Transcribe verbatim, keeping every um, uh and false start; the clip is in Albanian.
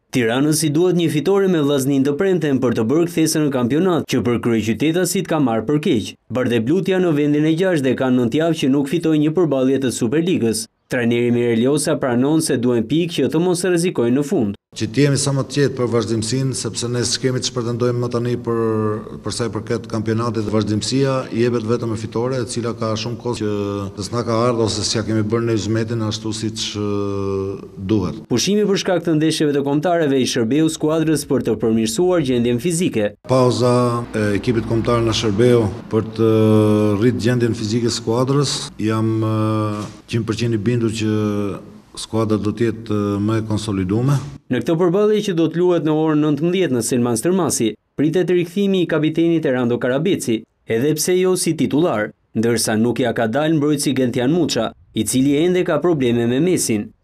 Tiranës i duhet një fitore me vllaznin të premten për të bërë kthesën në kampionat që për kryeqytetasit ka marrë për keq. Bardhe Blut janë në vendin e gjashtë dhe kanë nëntë javë që nuk fitojnë një përballje të Superligës. Trajneri Mireljosa pranon se duhen pikë që të mos rrezikojnë në fund. Që t'jemi sa më të qetë për vazhdimsinë, sepse ne s'kemi të pretendojmë më tani për për sa i përket kampionatit. Vazhdimësia i jepet vetëm me fitore, e cila ka shumë kohë që s'na ka ardhur ose s'ja kemi bërë ne zmetin ashtu siç duhet. Pushimi për shkak të ndeshjeve të kombëtareve i shërbeu skuadrës për të përmirësuar gjendjen fizike. Pauza e ekipit kombëtar na shërbeu për të rritë gjendjen fizike së skuadrës. Jam qind për qind i bindur që skuadra do të jetë më e konsoliduar. Në këtë përballje që do të luhet në orën nëntëmbëdhjetë në Selman Stërmasi, pritet rikthimi i kapitenit Erando Karabeci, edhe pse jo si titullar, ndërsa nuk ja ka dalë mbrojtësi Gentian Muça, i cili ende ka probleme me mesin.